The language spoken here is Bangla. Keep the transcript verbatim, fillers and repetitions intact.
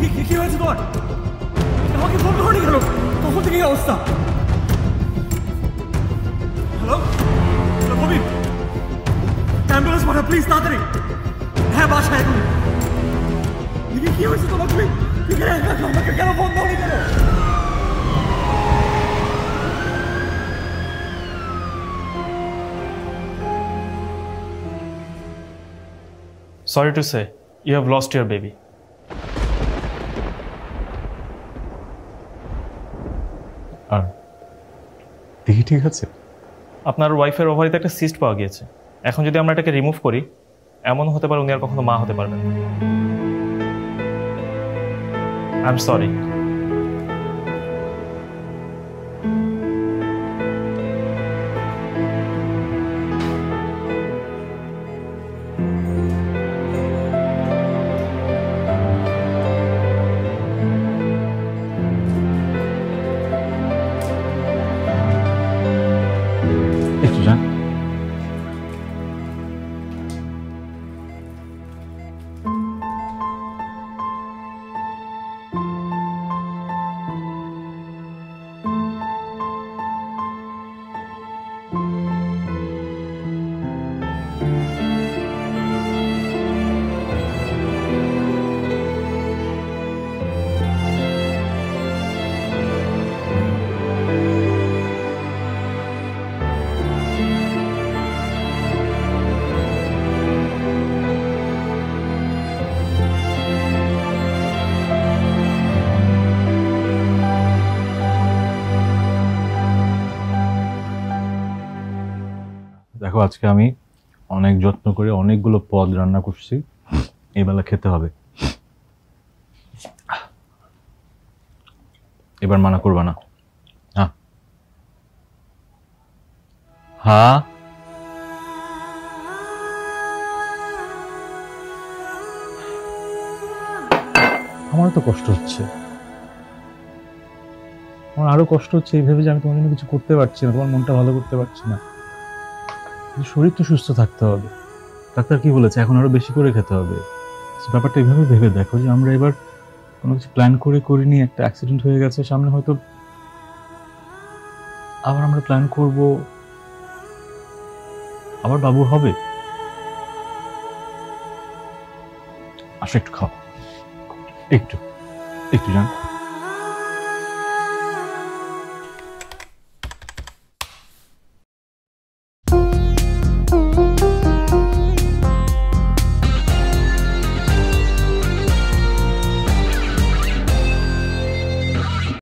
কি হয়েছে তোমার? আমাকে ফোন করনি কেন? কখন থেকে এই অবস্থা? হ্যালো হ্যালো ববি, অ্যাম্বুলেন্স পাঠা প্লিজ তাড়াতাড়ি। হ্যাঁ বাসায় এখন। কি হয়েছে তোমার? তুমি আমাকে কেন ফোন দাওনি কেন? Sorry to say, you have lost your baby. আর দেখি ঠিক আছে? আপনার ওয়াইফের ওভারিতে একটা সিস্ট পাওয়া গিয়েছে। এখন যদি আমরা এটাকে রিমুভ করি, এমন হতে পারে উনি আর কখনো মা হতে পারবেন। I am sorry. একটু যান। দেখো আজকে আমি অনেক যত্ন করে অনেকগুলো পদ রান্না করছি, এই বেলা খেতে হবে। এবার মানা করবা না? হ্যাঁ হ্যাঁ। আমার তো কষ্ট হচ্ছে, আমার আরো কষ্ট হচ্ছে এই ভেবে যে আমি তোমার জন্য কিছু করতে পারছি না, তোমার মনটা ভালো করতে পারছি না। শরীর তো সুস্থ থাকতে হবে। ডাক্তার কি বলেছে? এখন আরো বেশি করে খেতে হবে। ব্যাপারটা এইভাবে ভেবে দেখো যে আমরা এবার কোনো কিছু প্ল্যান করে করিনি, একটা অ্যাক্সিডেন্ট হয়ে গেছে সামনে, হয়তো আবার আমরা প্ল্যান করব, আবার বাবু হবে। আসো একটু খাও, একটু একটু জান।